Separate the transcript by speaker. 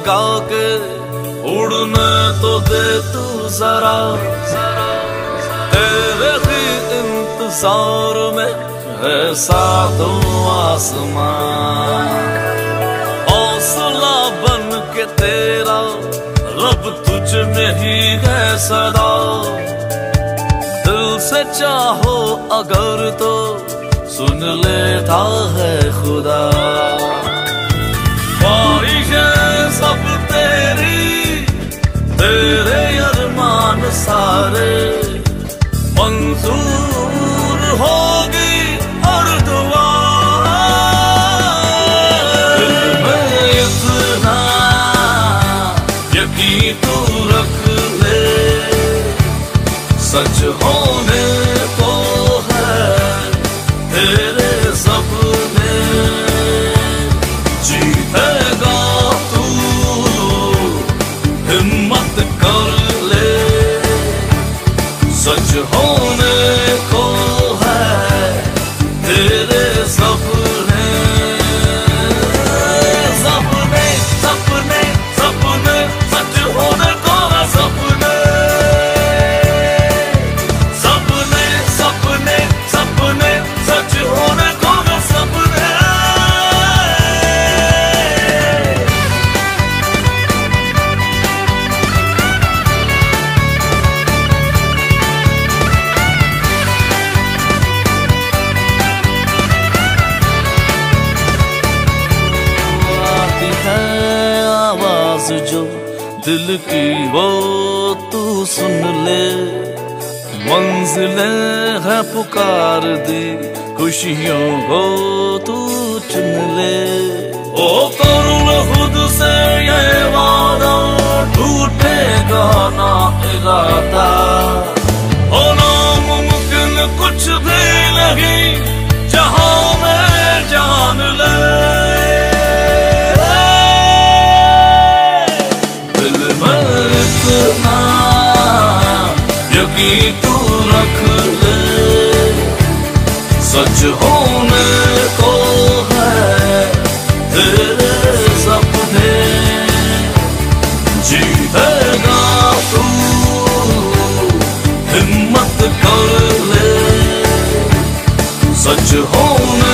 Speaker 1: लगा के उड़ने तो दे तू जरा, तेरे ही इंतजार में है सातों आसमान। हौसला बन के तेरा रब तुझ में ही है सदा, दिल से चाहो अगर तो सुन लेता है खुदा। ख्वाहिशें सब तेरी, तेरे अरमान सारे मंजूर होगी हर दुआ। दिल में इतना यकीन तू रख ले, सच होने को है तेरे सपने, जीतेगा तू हिम्मत कर ले, सच होने को है तेरे सपने। सपने सपने सपने सच होने को है सपने, सपने सपने सपने सच होने को है सपने। आती है आवाज जो दिल की वो तू सुन ले, मंजिलें है पुकार दी खुशियों को तू चुन ले। ओ कर लो खुद से ये वादा, टूटेगा ना इरादा, ओ नामुमकिन कुछ भी नहीं जहां में जान ले। दिल में इतना यकीन तू रख ले, सच होने को है तेरे सपने, जीतेगा तू हिम्मत कर ले, सच होने